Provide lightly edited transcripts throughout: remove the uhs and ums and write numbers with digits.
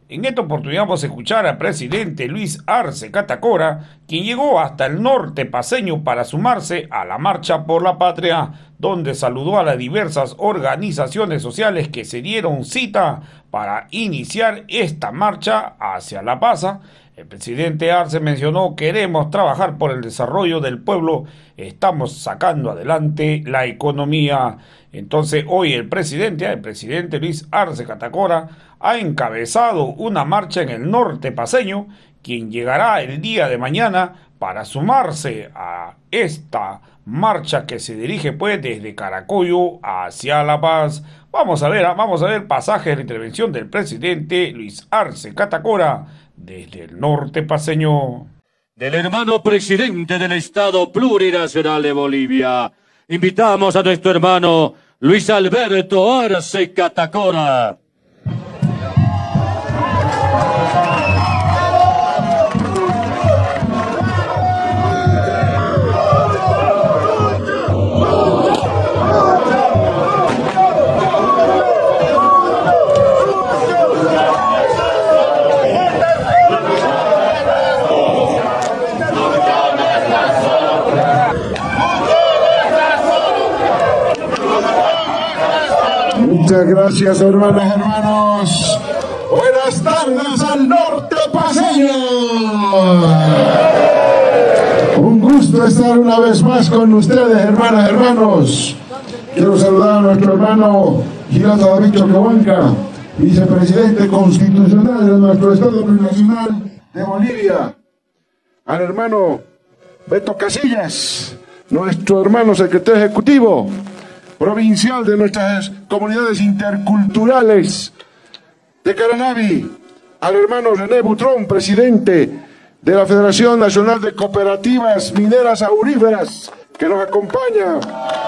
En esta oportunidad vamos a escuchar al presidente Luis Arce Catacora, quien llegó hasta el norte paceño para sumarse a la Marcha por la Patria, donde saludó a las diversas organizaciones sociales que se dieron cita para iniciar esta marcha hacia la paz. El presidente Arce mencionó: queremos trabajar por el desarrollo del pueblo, estamos sacando adelante la economía. Entonces hoy el presidente Luis Arce Catacora, ha encabezado una marcha en el norte paceño, quien llegará el día de mañana para sumarse a esta marcha que se dirige pues desde Caracollo hacia La Paz. Vamos a ver pasajes de la intervención del presidente Luis Arce Catacora desde el norte paceño. Del hermano presidente del Estado Plurinacional de Bolivia, invitamos a nuestro hermano Luis Alberto Arce Catacora. Muchas gracias, hermanos. Buenas tardes al norte paceño. Un gusto estar una vez más con ustedes, hermanos. Quiero saludar a nuestro hermano Girato David Choquehuanca, vicepresidente constitucional de nuestro Estado Plurinacional de Bolivia. Al hermano Beto Casillas, nuestro hermano secretario ejecutivo provincial de nuestras comunidades interculturales de Caranavi, al hermano René Butrón, presidente de la Federación Nacional de Cooperativas Mineras Auríferas, que nos acompaña,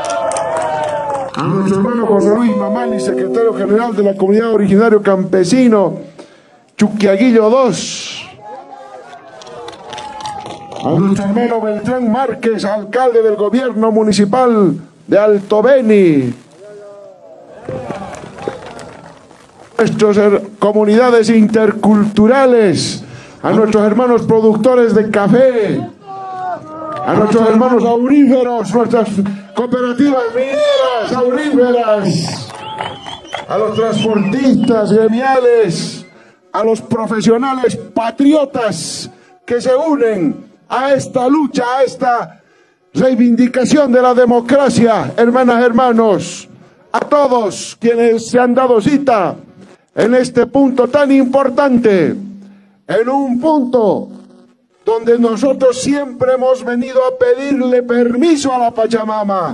a nuestro hermano José Luis Mamani, secretario general de la Comunidad Originario Campesino Chuquiaguillo II, a nuestro hermano Beltrán Márquez, alcalde del gobierno municipal de Alto Beni, nuestras comunidades interculturales, a nuestros hermanos productores de café, a nuestros hermanos auríferos, nuestras cooperativas mineras auríferas, a los transportistas gremiales, a los profesionales patriotas que se unen a esta lucha, a esta reivindicación de la democracia, hermanos, a todos quienes se han dado cita en este punto tan importante, en un punto donde nosotros siempre hemos venido a pedirle permiso a la Pachamama.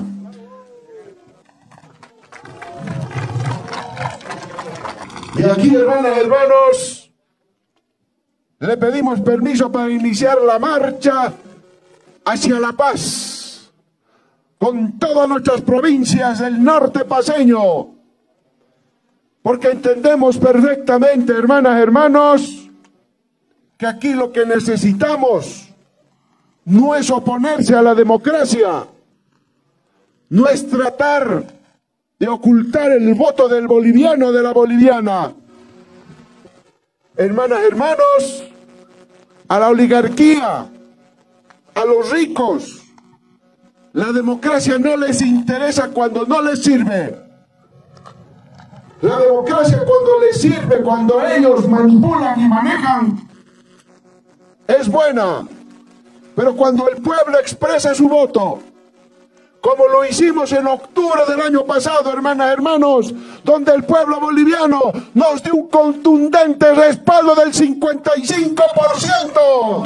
Y aquí, hermanos, le pedimos permiso para iniciar la marcha hacia la paz, con todas nuestras provincias del norte paceño, porque entendemos perfectamente, hermanos, que aquí lo que necesitamos no es oponerse a la democracia, no es tratar de ocultar el voto del boliviano, de la boliviana. Hermanos, a la oligarquía, a los ricos, la democracia no les interesa cuando no les sirve. La democracia cuando les sirve, cuando ellos manipulan y manejan, es buena. Pero cuando el pueblo expresa su voto, como lo hicimos en octubre del año pasado, hermanos, donde el pueblo boliviano nos dio un contundente respaldo del 55%.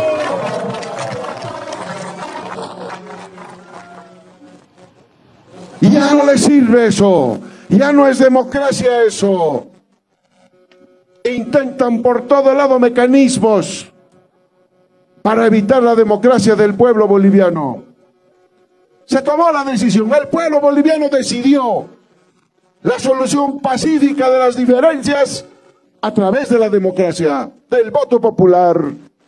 Y ya no les sirve eso, ya no es democracia eso. Intentan por todo lado mecanismos para evitar la democracia del pueblo boliviano. Se tomó la decisión, el pueblo boliviano decidió la solución pacífica de las diferencias a través de la democracia, del voto popular.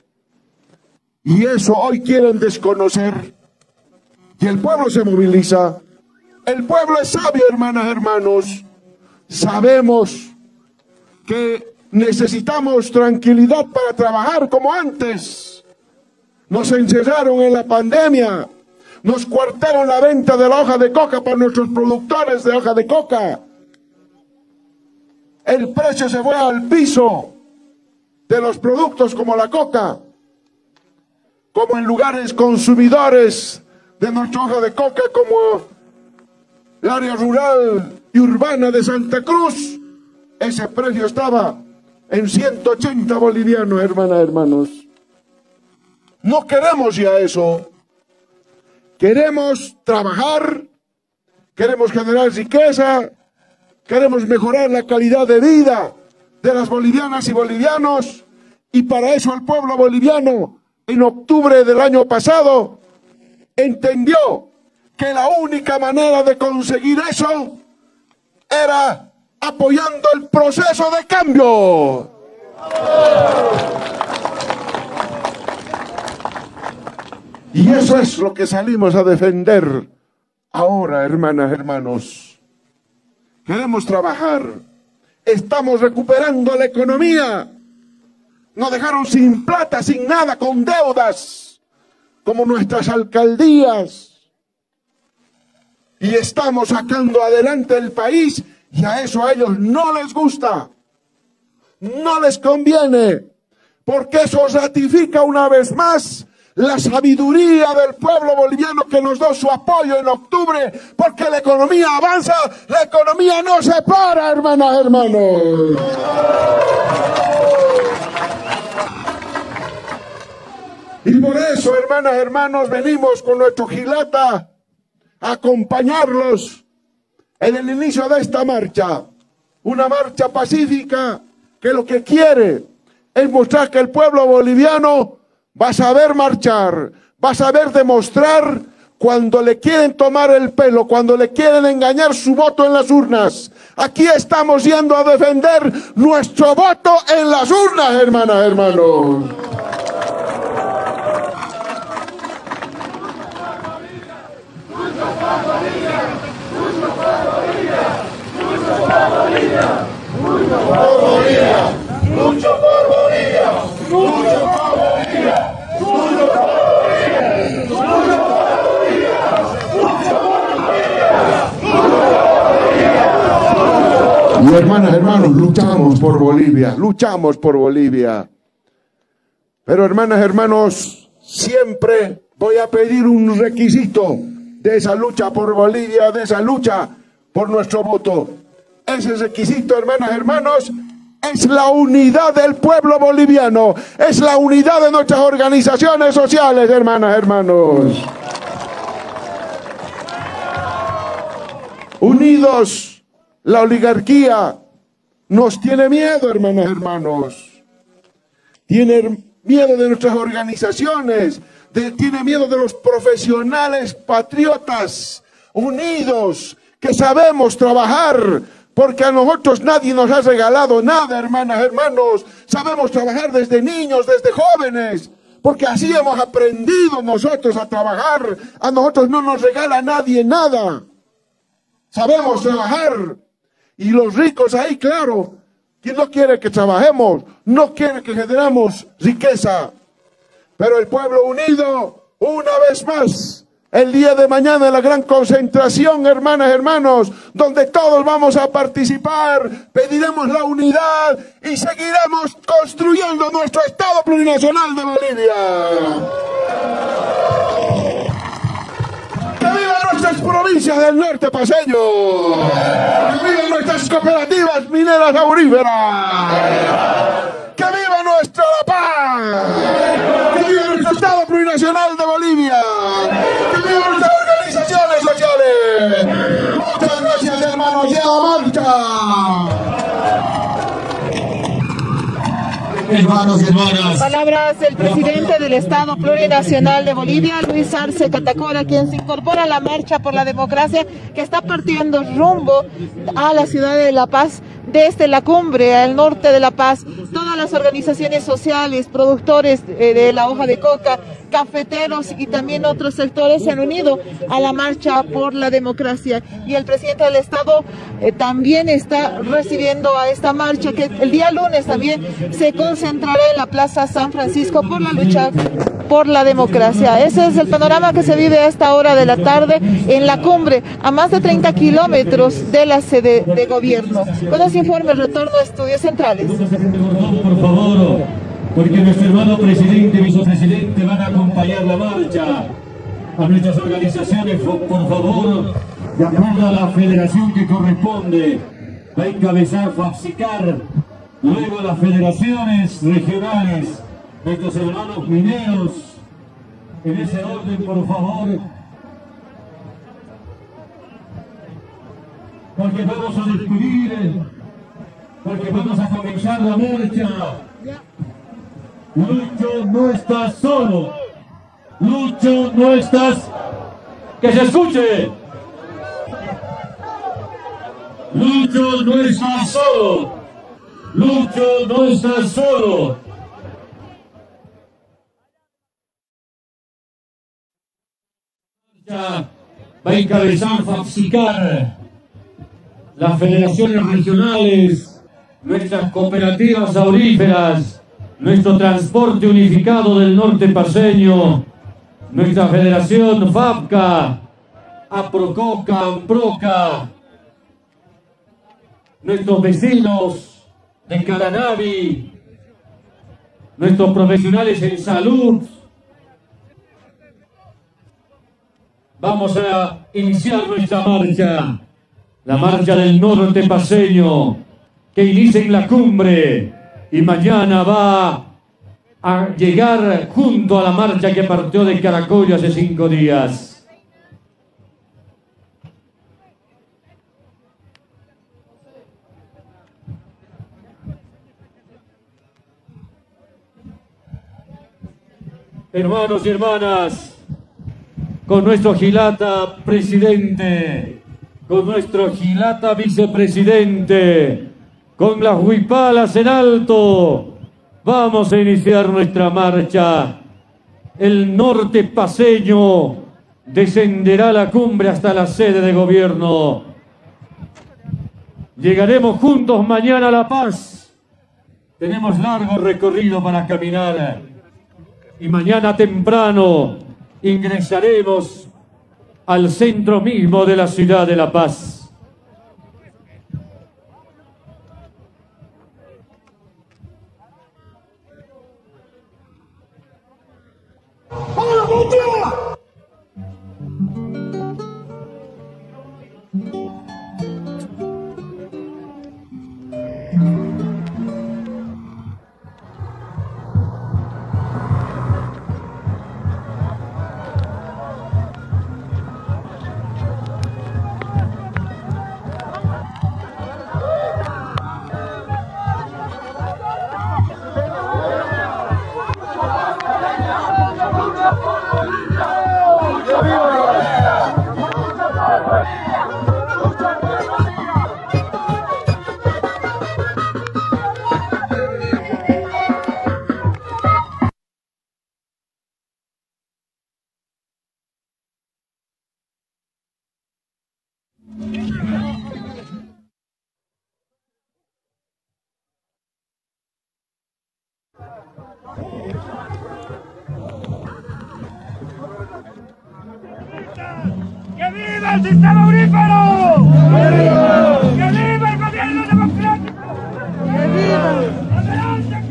Y eso hoy quieren desconocer. Y el pueblo se moviliza. El pueblo es sabio, hermanos. Sabemos que necesitamos tranquilidad para trabajar como antes. Nos encerraron en la pandemia, nos coartaron la venta de la hoja de coca para nuestros productores de hoja de coca. El precio se fue al piso de los productos como la coca, como en lugares consumidores de nuestra hoja de coca, como el área rural y urbana de Santa Cruz. Ese precio estaba en 180 bolivianos, hermanos. No queremos ya eso. Queremos trabajar, queremos generar riqueza, queremos mejorar la calidad de vida de las bolivianas y bolivianos, y para eso el pueblo boliviano en octubre del año pasado entendió que la única manera de conseguir eso era apoyando el proceso de cambio. Y eso es lo que salimos a defender ahora, hermanos. Queremos trabajar. Estamos recuperando la economía. Nos dejaron sin plata, sin nada, con deudas, como nuestras alcaldías. Y estamos sacando adelante el país, y a eso a ellos no les gusta. No les conviene, porque eso ratifica una vez más la sabiduría del pueblo boliviano que nos dio su apoyo en octubre, porque la economía avanza, la economía no se para, hermanos. Y por eso, hermanos, venimos con nuestro Gilata a acompañarlos en el inicio de esta marcha, una marcha pacífica que lo que quiere es mostrar que el pueblo boliviano va a saber marchar, va a saber demostrar cuando le quieren tomar el pelo, cuando le quieren engañar su voto en las urnas. Aquí estamos yendo a defender nuestro voto en las urnas, hermanos. Lucho por Bolivia, lucho por Bolivia, lucho por Bolivia, lucho por Bolivia, lucho por Bolivia. Y hermanos, luchamos por Bolivia. Pero hermanos, siempre voy a pedir un requisito de esa lucha por Bolivia, de esa lucha por nuestro voto. Ese requisito, hermanos, es la unidad del pueblo boliviano, es la unidad de nuestras organizaciones sociales, hermanos. Unidos, la oligarquía nos tiene miedo, hermanos. Tiene miedo de nuestras organizaciones, tiene miedo de los profesionales patriotas, unidos, que sabemos trabajar. Porque a nosotros nadie nos ha regalado nada, hermanos. Sabemos trabajar desde niños, desde jóvenes. Porque así hemos aprendido nosotros a trabajar. A nosotros no nos regala nadie nada. Sabemos trabajar. Y los ricos ahí, claro, ¿quién no quiere que trabajemos? No quiere que generemos riqueza. Pero el pueblo unido, una vez más, el día de mañana en la gran concentración, hermanos, donde todos vamos a participar, pediremos la unidad y seguiremos construyendo nuestro Estado plurinacional de Bolivia. ¡Que vivan nuestras provincias del norte paseño! ¡Que vivan nuestras cooperativas mineras auríferas! ¡Que viva nuestra La Paz! ¡Que viva nuestro Estado plurinacional de Bolivia! ¡Que vivan nuestras organizaciones sociales! ¡Muchas gracias, hermanos! ¡Y a la marcha! Hermanos y hermanas. Palabras del presidente del Estado Plurinacional de Bolivia, Luis Arce Catacora, quien se incorpora a la marcha por la democracia que está partiendo rumbo a la ciudad de La Paz, desde la cumbre al norte de La Paz. Todas las organizaciones sociales, productores de la hoja de coca, cafeteros y también otros sectores se han unido a la marcha por la democracia. Y el presidente del Estado también está recibiendo a esta marcha que el día lunes también se concentrará en la Plaza San Francisco por la lucha por la democracia. Ese es el panorama que se vive a esta hora de la tarde en la cumbre, a más de 30 kilómetros de la sede de gobierno. Con los informes, retorno a estudios centrales. Por favor, porque nuestro hermano presidente y vicepresidente van a acompañar la marcha. A nuestras organizaciones, por favor, de acuerdo a la federación que corresponde, va a encabezar FAPSICAR, luego las federaciones regionales, nuestros hermanos mineros, en ese orden, por favor, porque vamos a despedir, porque vamos a comenzar la marcha. Lucho, no estás solo. Lucho, no estás... ¡Que se escuche! Lucho, no estás solo. Lucho, no estás solo. Va a encabezar FAPSICAR, las federaciones regionales, nuestras cooperativas auríferas, nuestro transporte unificado del norte paceño, nuestra federación FAPCA, APROCOCA, AMPROCA, nuestros vecinos de Caranavi, nuestros profesionales en salud. Vamos a iniciar nuestra marcha, la marcha del norte paceño, que inicia en la cumbre y mañana va a llegar junto a la marcha que partió de Caracollo hace 5 días. Hermanos y hermanas, con nuestro Gilata presidente, con nuestro Gilata vicepresidente, con las huipalas en alto, vamos a iniciar nuestra marcha. El norte paceño descenderá a la cumbre hasta la sede de gobierno. Llegaremos juntos mañana a La Paz. Tenemos largo recorrido para caminar. Y mañana temprano ingresaremos al centro mismo de la ciudad de La Paz. ¡Que viva el sistema aurífero! ¡Que viva el gobierno democrático! ¡Que viva! ¡Adelante,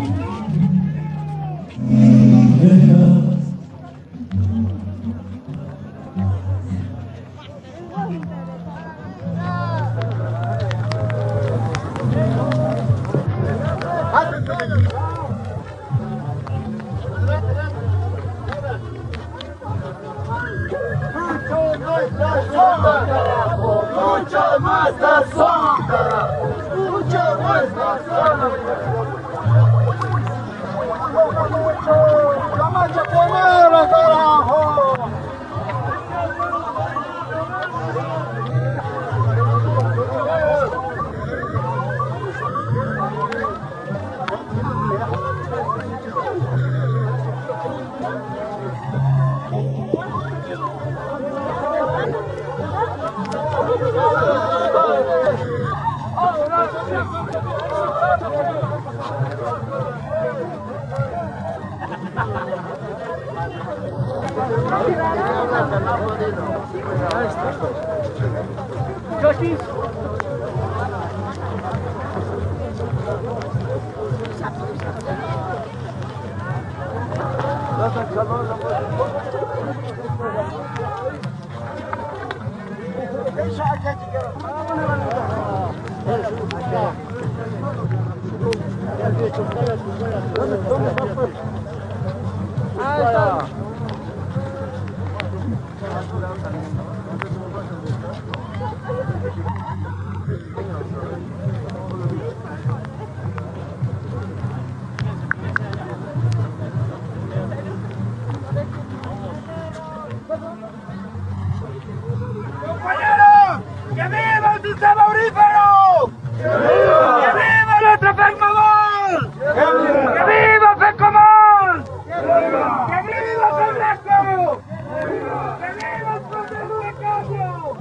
Lucha nuestra sombra, lucha nuestra sombra. La marcha pionera, carajo. ¡Compañeros! ¡Que viva el sistema aurífero! ¡Que viva nuestro FECMAMOL! ¡Que viva FECOMOL! ¡Que viva FEDRECO! ¡Que viva el proceso de cambio!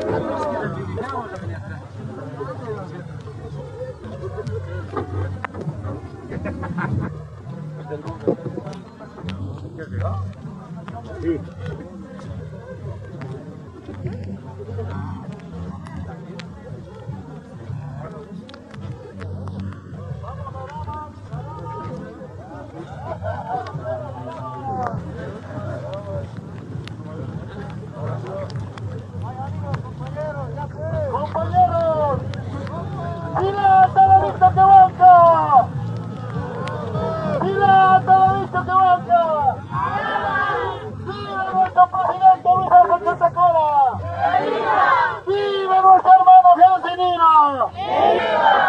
¡Compañeros! ¡Mira todo visto que banca! ¡Mira todo visto que banca! ¡Viva nuestro presidente Luis Arce Catacora! ¡Viva nuestro hermano Jesús Nino!